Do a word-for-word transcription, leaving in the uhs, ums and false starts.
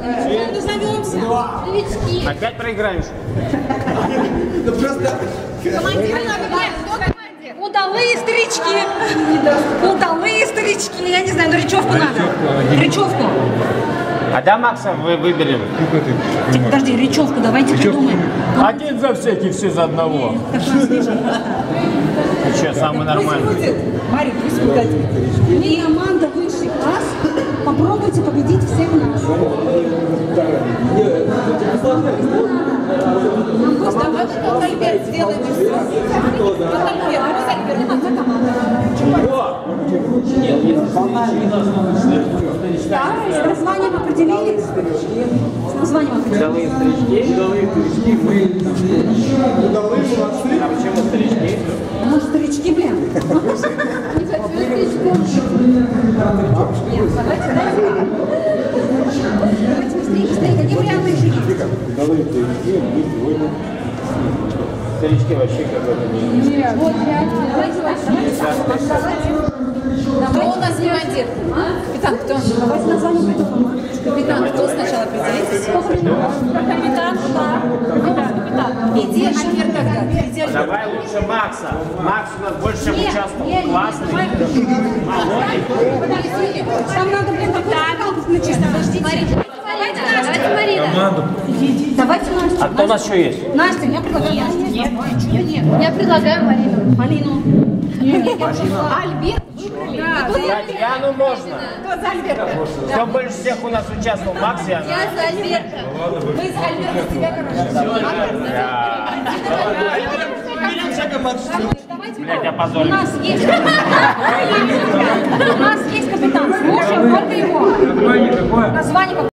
Назовемся. Новички. Опять проиграешь? Ну просто... Командир, удалые старички. Удалые старички. Я не знаю, но речевку надо. Речевку. А да, Макса вы выберем? Подожди, речевку давайте придумаем. Один за всех и все за одного. Ну что, самый нормальный. Мария, пусть угодит. И команда высший класс. Попробуйте победить всех нас. Нам просто вот Альберт сделает все. Вот Альберт, вот Альберт, это команда. Да, с названием определились? С названием определились. Удалые старички. Удалые старички. Мы... Удалые молодцы. А почему старички? Может, старички, блин? Нет, давайте, давайте. Давайте быстрее, быстрее. Какие варианты еще есть? Удалые старички, мы сегодня... Старички вообще как-то не... Нет. Вот, давайте, давайте, давайте. Кто у нас командир? Капитан, кто? Давайте название придумаем. Капитан, кто сначала определитесь? Капитан, да. Капитан. Иди, Альберт, тогда. Иди, Альберт. Давай лучше Макса. Макс у нас больше всех участвовал. Классный. Там надо, блин, какую-то включить. Подождите. Давайте Марина. Команду. Давайте Настю. А кто у нас еще есть? Настя, я предлагаю Настю. Нет, нет. Я предлагаю Марину. Малину. Альберт? Да. Татьяну можно. Кто за Альберта? Кто больше всех у нас участвовал? Макс и она. Я за Альберта. Мы за Альберта тебя, короче. Блядь, У опозорили. нас есть У нас есть капитан. Слушай, вот его. Название какое? Название